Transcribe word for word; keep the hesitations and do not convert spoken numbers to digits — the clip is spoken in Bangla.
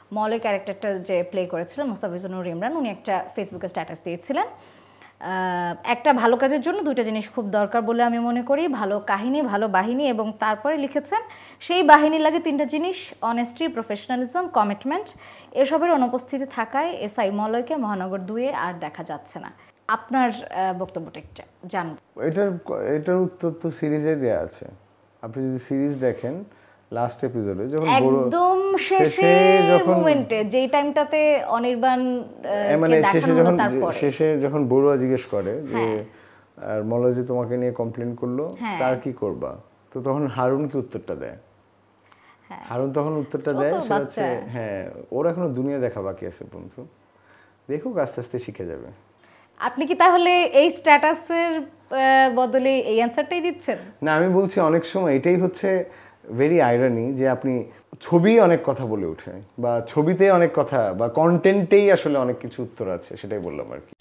মলয় ক্যারেক্টারটা যে প্লে করেছিলেন মোস্তাফিজুর ইমরান, উনি একটা ফেসবুকে স্ট্যাটাস দিয়েছিলেন একটা ভালো কাজের জন্য দুইটা জিনিস খুব দরকার বলে আমি মনে করি, ভালো কাহিনী, ভালো বাহিনী, এবং তারপরে লিখেছেন সেই বাহিনী লাগে তিনটা জিনিস: অনেস্টি, প্রফেশনালিজম, কমিটমেন্ট। এসবের অনুপস্থিতি থাকায় এসআই মলয়কে মহানগর দুয়ে আর দেখা যাচ্ছে না। আপনার বক্তব্যটা একটা জান। এটার এটার উত্তর তো সিরিজে দেয়া আছে। আপনি যদি সিরিজ দেখেন লাস্ট এপিসোডে যখন একদম শেষের মোমেন্টে যেই টাইমটাতে অনির্বাণ মানে শেষে যখন শেষে যখন বড়ুয়া জিজ্ঞেস করে যে আর মলয় যে তোমাকে নিয়ে কমপ্লেইন করলো তার কি করবা, তো তখন হারুন কি উত্তরটা দেয়? হারুন তখন উত্তরটা দেয় সেটা হচ্ছে হ্যাঁ ওর এখনো দুনিয়া দেখা বাকি আছে বন্ধু, দেখুক আস্তে আস্তে শিখে যাবে। আপনি কি তাহলে এই স্ট্যাটাসের বদলে এই অ্যানসারটাই দিচ্ছেন? না, আমি বলছি অনেক সময় এটাই হচ্ছে ভেরি আইরনি যে আপনি ছবি অনেক কথা বলে ওঠে বা ছবিতে অনেক কথা বা কন্টেন্টেই আসলে অনেক কিছু উত্তর আছে, সেটাই বললাম আর কি।